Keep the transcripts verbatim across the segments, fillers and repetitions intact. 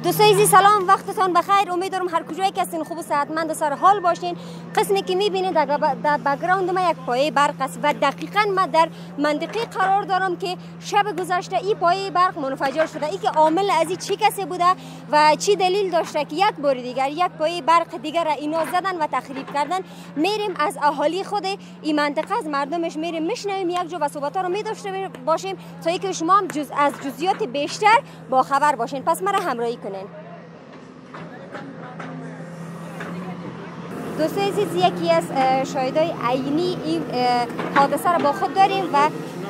دوستای عزیز سلام، وقتتان بخیر. امیدوارم هر کجایی که هستین خوب و صحتمند و سر حال باشین. قسمی که میبینید در بک‌گراند ما یک پایه برق است و دقیقاً ما در منطقه قرار دارم که شب گذشته این پایه برق منفجر شده. ای که عامل از این چی کسی بوده و چی دلیل داشته که یک بار دیگر یک پایه برق دیگر را اینا زدن و تخریب کردن، میریم از اهالی خود این منطقه از مردمش میریم میشنویم یک جو و صحبت‌ها رو می‌داشته باشیم تا اینکه شما هم جز از جزئیات بیشتر با خبر باشین. پس مرا همراهی کنین. دوستای عزیز، یکی از شاهدای عینی این حادثه را با خود داریم و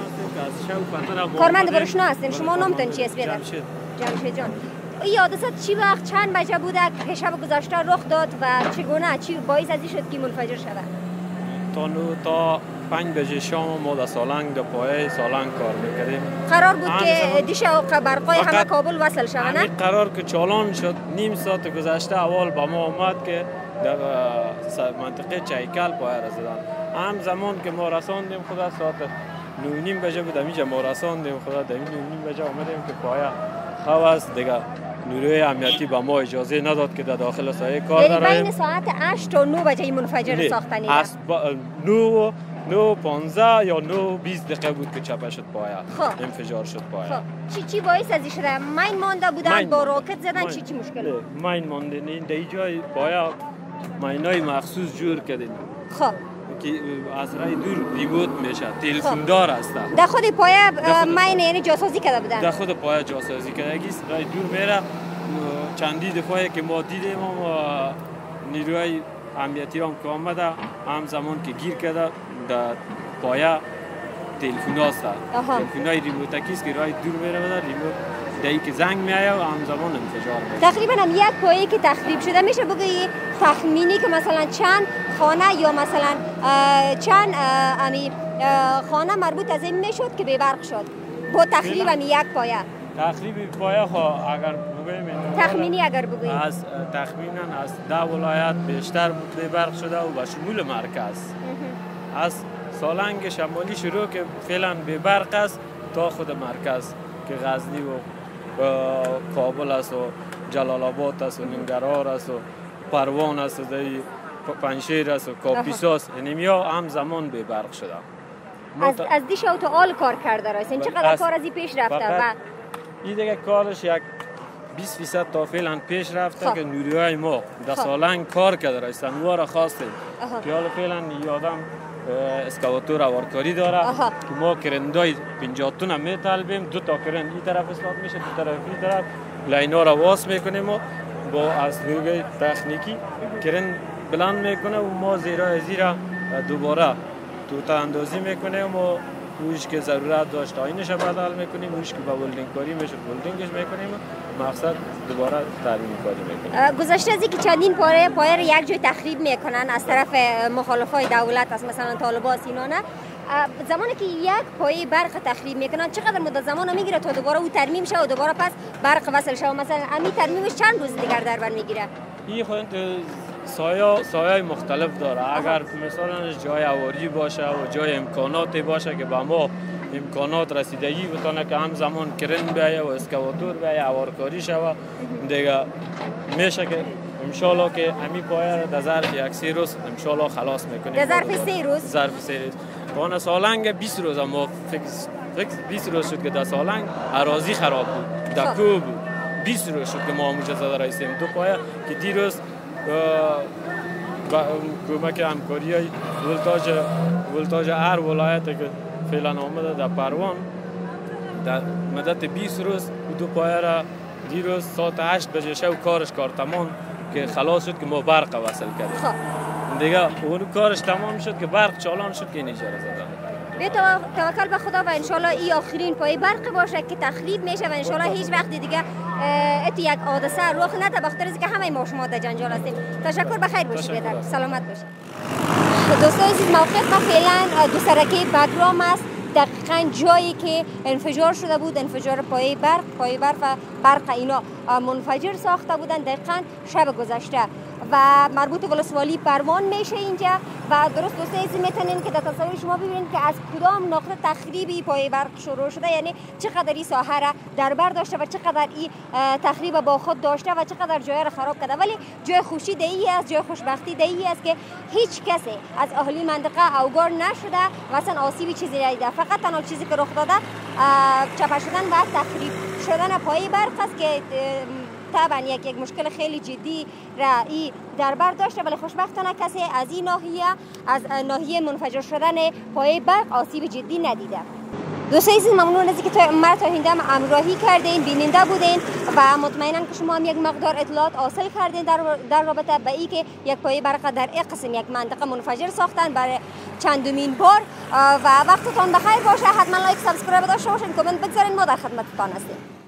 کارمند بروشنا هستین. شما نامتون چی است؟ جمشید. جمشید جان، این حادثه چی وقت چند بجه بوده که شب گذشته رخ داد و چگونه چی باعث از این شد که منفجر شود؟ تا نو تا پنج بجه شام ما در سالنگ در پایه سالنگ کار میکردیم. قرار بود که دیش برقای همه کابل وصل شود، نه؟ قرار که چالان شد. نیم ساعت گذشته اول با ما اومد که در منطقه چایکل پایه را زدن. هم زمان که ما رساندیم خدا ساعت نو نیم بجه بود، اینجا ما رساندیم خدا در نو نیم بجه آمدیم که پایه خواه است دیگه. نیروی امنیتی به ما اجازه نداد که در داخل سایه کار داریم. یعنی بین ساعت هشت تا نه بجه این منفجر ساختنی است؟ نو نو پانزده یا نو بیست دقیقه بود که چپه شد پایه. خب. انفجار شد پایه. خب. چی چی باعث از این شده؟ مین مانده بودن با راکت زدن؟ چی چی مشکل بود؟ مین مانده نه، در اینجای پایه مینای مخصوص جور کردیم. خب. که از رای دور ریموت میشه، تلفن دار است. در خود پایه مین یعنی جاسازی کرده بودن؟ در خود پایه جاسازی کرده است. رای دور میره. چندی دفعه که ما دیدیم ما نیروی امنیتی هم که آمده هم زمان که گیر کرده در پایه تلفن هاست. تلفن های ریموتکی است که رای دور میره بده ریموت دایی که زنگ میایه و هم زمان انفجار میشه. تقریبا هم یک پایه که تخریب شده میشه بگی تخمینی که مثلا چند خانه یا مثلا چند امی خانه مربوط از این میشد که به برق شد با تخریب هم یک پایه؟ تخریب پایه خو اگر بگویم تخمینی اگر بگویم از تخمینا از ده ولایت بیشتر بود به برق شده و به شمول مرکز. از سالنگ شمالی شروع که فعلا به برق است تا خود مرکز که غزنی و کابل است و جلال آباد است و ننگرهار است و پروان است و پنجشیر است و کاپیسا است. یعنی هم زمان به برق شده. از از دیش او تا آل کار کرده راستین چقدر کار از این پیش رفته و این دیگه کارش یک بیست فیصد تا فعلا پیش رفته که نیروهای ما در سالنگ کار کرده راستن و را خواستیم که حالا فعلا یادم اسکواتور وارکاری داره که ما کرندای پنجاه تن میطلبیم. دو تا کرند این طرف اصلاح میشه، دو طرف این طرف لاینا را واس میکنیم و با از نیروی تکنیکی کرند بلند میکنه و ما زیرا زیرا دوباره توتا اندازی میکنیم و اوش که ضرورت داشت آینش بدل میکنیم، اوش که با ولدینگ کاری میشه ولدینگش میکنیم. مقصد دوباره ترمیم کاری میکنیم. گذشته از اینکه چندین پایه پایه رو یک جای تخریب میکنن از طرف مخالفای دولت است مثلا طالبان اینا، نه زمانی که یک پایه برق تخریب میکنن چقدر مدت زمان میگیره تا دوباره او ترمیم شه و دوباره پس برق وصل شه؟ مثلا همین ترمیمش چند روز دیگر در بر میگیره؟ این خود سایه سایه مختلف داره. اگر مثلا جای اواری باشه و جای امکاناتی باشه که با ما امکانات رسیدگی بتونه که هم زمان کرن بیایه و اسکواتور بیایه اوارکاری شوه دیگه میشه که انشالله که همین پایه را در ظرف یک سه روز انشالله خلاص میکنیم. در ظرف سه روز؟ ظرف سه روز. وان سالنگ بیست روز ما فکس فکس بیست روز شد که در سالنگ اراضی خراب بود، در کوه بود. بیست روز شد که ما همونجا زده رایستیم دو پایه که دیروز کمک همکاری های ولتاژ ولتاژ هر ولایت که فعلا آمده در پروان در مدت بیست روز دو پایه را دیروز ساعت هشت بجه شب کارش کار تمام که خلاص شد که ما برق وصل کردیم. دیگه اون کارش تمام شد که برق چالان شد که این اجاره زدن. به توکل به خدا و انشالله این آخرین پای برق باشه که تخریب میشه و انشالله هیچ وقت دیگه ات یک حادثه رخ نده بخاطر اینکه همه ما شما در جنجال هستیم. تشکر، بخیر باشید، سلامت باشید. دوستان عزیز، موقعیت ما فعلا دو سرکه بگرام است، دقیقاً جایی که انفجار شده بود، انفجار پایه برق پایه برق و برق اینا منفجر ساخته بودن دقیقاً شب گذشته. و مربوط به ولسوالی پروان میشه اینجا و درست دوستان عزیز میتونین که در تصاویر شما ببینید که از کدام نقطه تخریبی پای برق شروع شده، یعنی چقدر این ساحه را در بر داشته و چقدر این تخریب با خود داشته و چقدر جای را خراب کرده. ولی جای خوشی دهی است، جای خوشبختی دهی است که هیچ کسی از اهالی منطقه اوگار نشده و اصلا آسیبی چیزی ندیده. فقط تنها چیزی که رخ داده چپه شدن و تخریب شدن پای برق است که طبعا یک یک مشکل خیلی جدی را ای در بر داشته، ولی خوشبختانه کسی از این ناحیه از ناحیه منفجر شدن پای برق آسیب جدی ندیده. دوستان عزیز ممنون از اینکه تا ما تا اینجا همراهی کردین، بیننده بودین و مطمئنا که شما هم یک مقدار اطلاعات حاصل کردین در در رابطه با اینکه یک پای برق در این قسم یک منطقه منفجر ساختن برای چندمین بار. و وقتتان بخیر باشه. حتما لایک سابسکرایب داشته باشین، کامنت بگذارین، ما در خدمتتان هستیم.